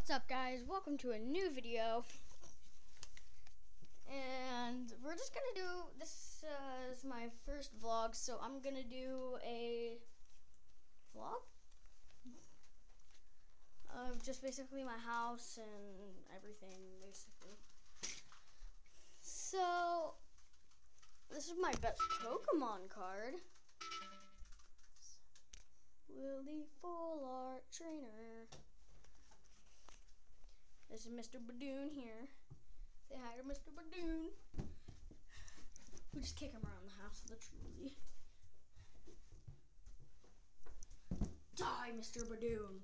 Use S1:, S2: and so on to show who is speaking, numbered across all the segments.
S1: What's up, guys? Welcome to a new video, and we're just gonna do this is my first vlog, so I'm gonna do a vlog of just basically my house and everything, basically. So this is my best Pokemon card, Lily Full Art Trainer. This is Mr. Badoon here. Say hi to Mr. Badoon. We just kick him around the house, literally. Die, Mr. Badoon.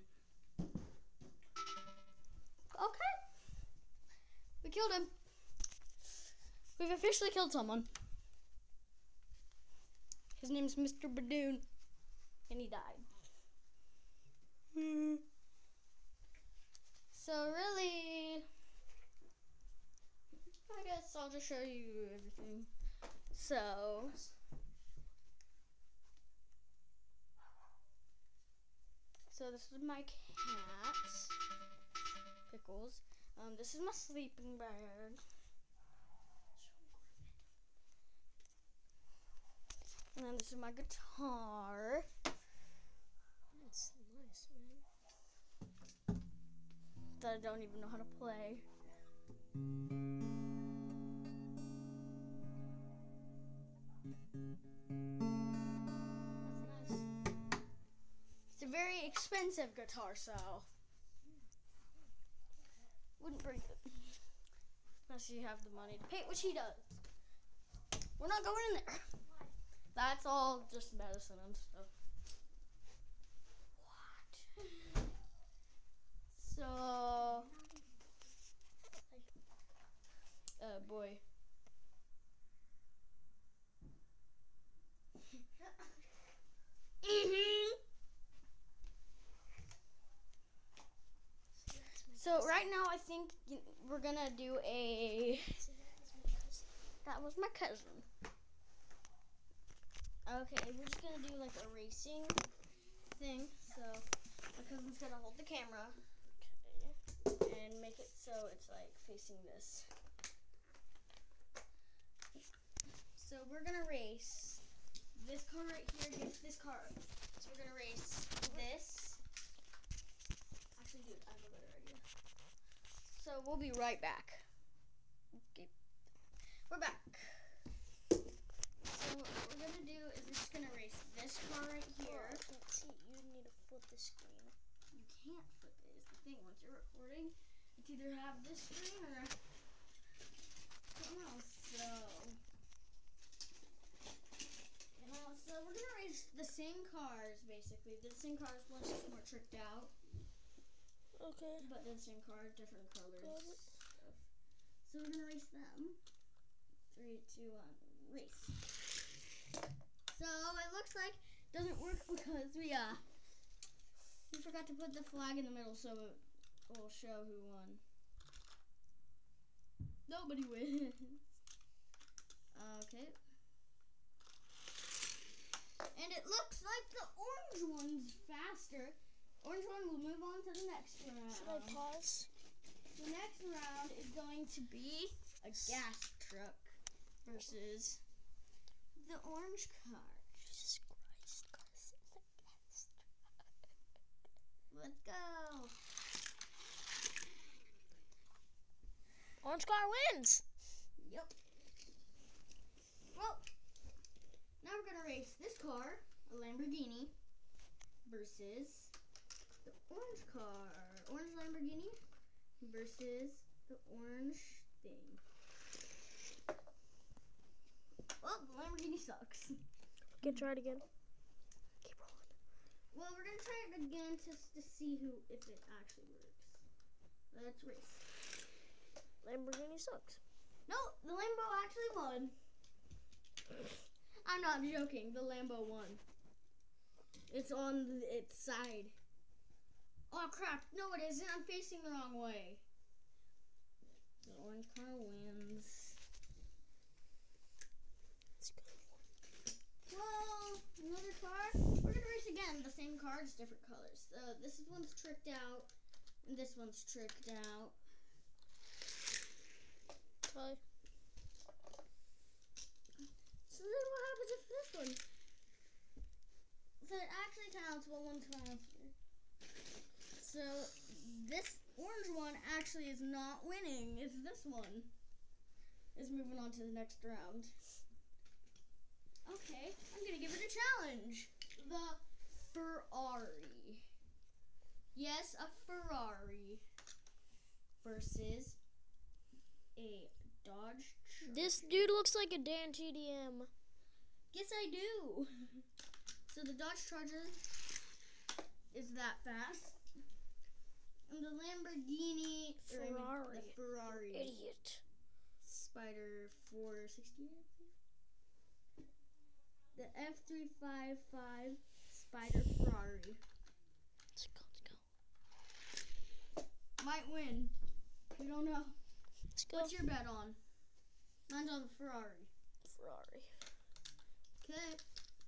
S1: Okay. We killed him. We've officially killed someone. His name's Mr. Badoon. And he died. So really, I guess I'll just show you everything. So this is my cat, Pickles. This is my sleeping bag. And then this is my guitar.
S2: That's nice, man.
S1: That I don't even know how to play. That's nice. It's a very expensive guitar, so wouldn't break it unless you have the money to pay it, which he does. We're not going in there. That's all just medicine and stuff. What? So, boy. So right now I think we're gonna do a. That was my cousin. Okay, we're just gonna do like a racing thing. So my cousin's gonna hold the camera. And make it so it's like facing this. So we're gonna race this car right here against this car. So we're gonna race this. Actually, dude, I have a better idea. So we'll be right back. Okay, we're back. So what we're gonna do is we're just gonna race this car right here.
S2: Oh, I can't see. You need to flip the screen.
S1: You can't flip it, is the thing. Once you're recording, it's either have this screen or something else. So we're gonna race the same cars, basically. The same cars, one's just more tricked out.
S2: Okay.
S1: But they're the same car, different colors. Stuff. So we're gonna race them. 3, 2, 1, race. So it looks like it doesn't work because we forgot to put the flag in the middle, so it will show who won. Nobody wins. Okay. And it looks like the orange one's faster. Orange one will move on to the next round.
S2: Should I pause?
S1: The next round is going to be a gas truck versus the orange car.
S2: Jesus Christ, guys, it's a gas truck.
S1: Let's go.
S2: Orange car wins.
S1: Yep. Well, now we're going to race this car, a Lamborghini, versus the orange car. Orange Lamborghini versus the orange thing. Well, the Lamborghini sucks.
S2: Okay, try it again. Keep rolling.
S1: Well, we're going to try it again just to see if it actually works. Let's race.
S2: Lamborghini sucks.
S1: No, the Lambo actually won. I'm not joking. The Lambo won. It's on its side. Oh, crap. No, it isn't. I'm facing the wrong way. The orange car wins.
S2: It's good.
S1: Well, another car. We're going to race again. The same car, just different colors. This one's tricked out. And this one's tricked out.
S2: Okay.
S1: So then what happens if this one? So it actually counts, but one counts. So this orange one actually is not winning. It's this one. Is moving on to the next round. Okay, I'm gonna give it a challenge. The Ferrari. Yes, a Ferrari versus a Dodge Charger.
S2: This dude looks like a Dan TDM.
S1: Yes, I do. So the Dodge Charger is that fast. And the Lamborghini
S2: Ferrari.
S1: The Ferrari.
S2: Idiot.
S1: Spider 460. The F355 Spider Ferrari.
S2: Let's go.
S1: Might win. We don't know.
S2: Let's go.
S1: What's your bet on? Mine's on the Ferrari.
S2: Ferrari.
S1: Okay.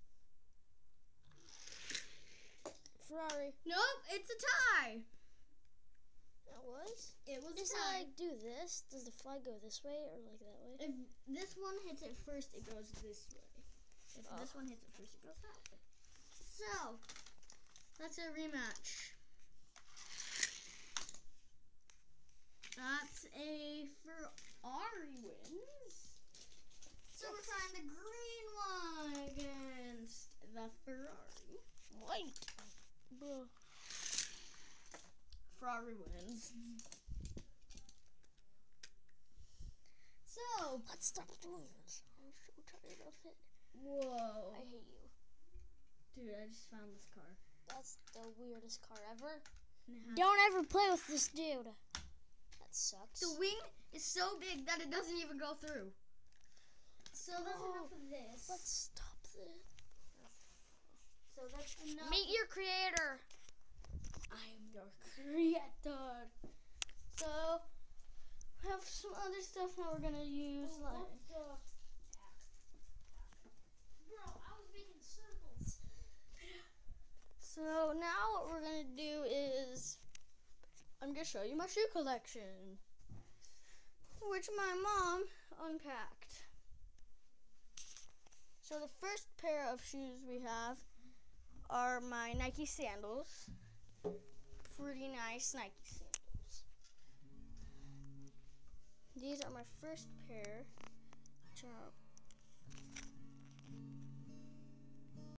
S2: Ferrari.
S1: Nope, it's a tie.
S2: That was?
S1: It was
S2: Does
S1: a
S2: it
S1: tie.
S2: like do this? Does the flag go this way or like that way?
S1: If this one hits it first, it goes this way. If
S2: Oh.
S1: this one hits it first, it goes that way. So, that's a rematch. That's a Ferrari wins. So we're trying the green one against the Ferrari.
S2: White. Bro.
S1: Ferrari wins. So,
S2: Let's stop doing this. I'm so tired of it.
S1: whoa.
S2: I hate you.
S1: Dude, I just found this car.
S2: That's the weirdest car ever.
S1: And it has-
S2: Don't ever play with this dude. That sucks.
S1: The wing is so big that it doesn't even go through. So that's
S2: Oh,
S1: enough of this.
S2: Let's stop this.
S1: So that's enough.
S2: Meet your creator.
S1: I am your creator. So we have some other stuff that we're gonna use.
S2: Bro, I was making circles.
S1: So now what we're gonna do is I'm gonna show you my shoe collection, which my mom unpacked. So the first pair of shoes we have are my Nike sandals. Pretty nice Nike sandals. These are my first pair, which are